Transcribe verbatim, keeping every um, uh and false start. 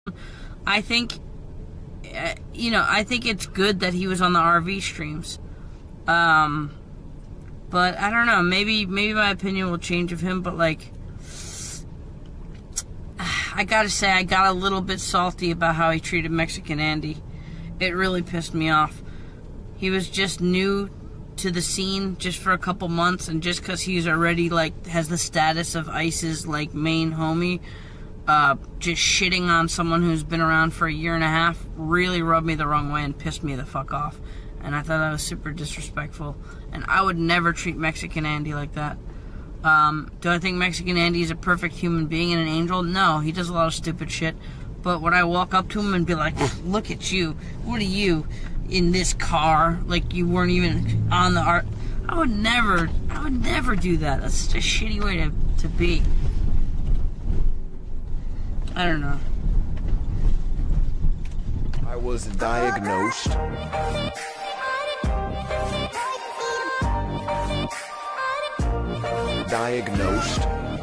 I think, uh, you know, I think it's good that he was on the R V streams. Um, but I don't know. Maybe, maybe my opinion will change of him. But like, I gotta say, I got a little bit salty about how he treated Mexican Andy. It really pissed me off. He was just new to the scene just for a couple months, and just because he's already like has the status of Ice's like main homie, uh, just shitting on someone who's been around for a year and a half really rubbed me the wrong way and pissed me the fuck off. And I thought that was super disrespectful. And I would never treat Mexican Andy like that. Um, do I think Mexican Andy is a perfect human being and an angel? No, he does a lot of stupid shit. But would I walk up to him and be like, look at you, what are you in this car? Like you weren't even on the art. I would never, I would never do that. That's such a shitty way to, to be. I don't know. I was diagnosed. Diagnosed